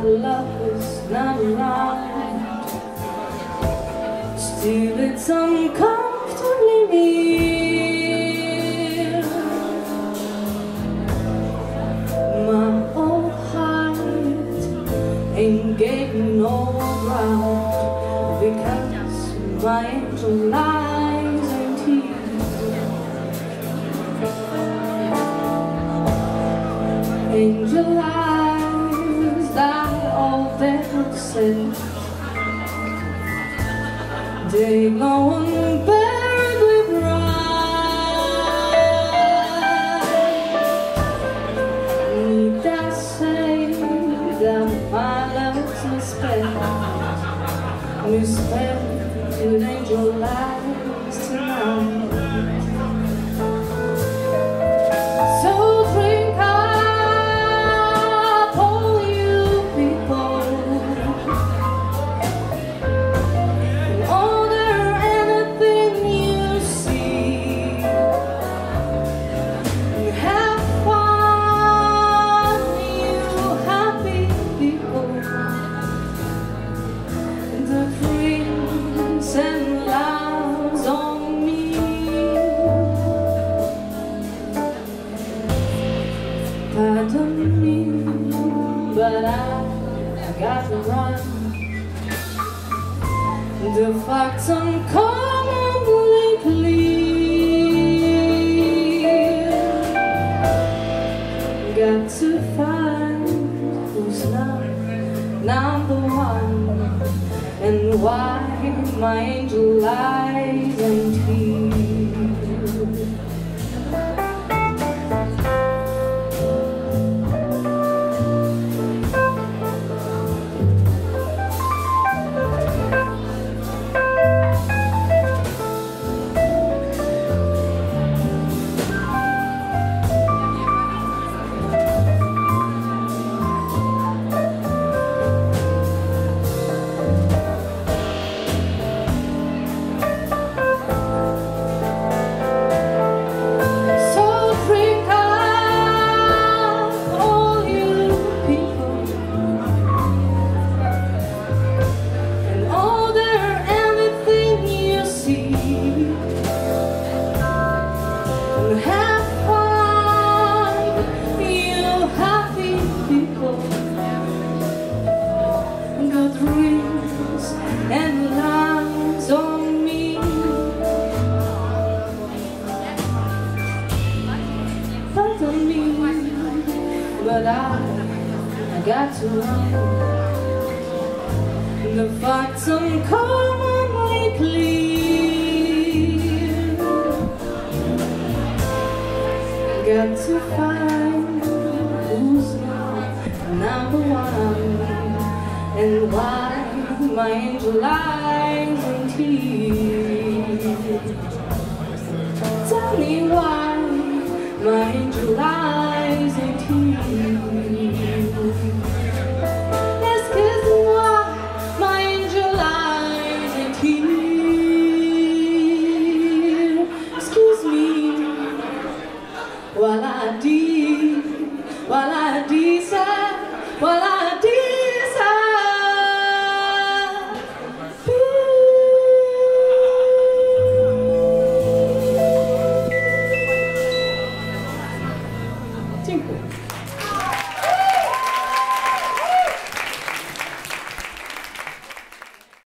that love is not around. Still it's uncomfortably near. My old heart ain't getting no ground, because my angel lies ain't here. Angel eyes that all that look said, they glow unbearably bright. Need I say that my love's misspent with angel eyes tonight. So drink up, all you people, and order anything you see, and have fun, you happy people. The prince and loves on me. Pardon me, but I got to run. The facts uncommonly clear. Got to find who's not number one, and why my angel eyes ain't here. Have fun, you happy people. Good dreams and lies on me. Pardon me, but I got to run. The facts uncommonly clear. Got to find who's not number one, and why my angel eyes ain't here. Tell me why my angel eyes ain't here. Excuse-moi, my angel eyes ain't here. Excuse me, while I decide. Dziękuję.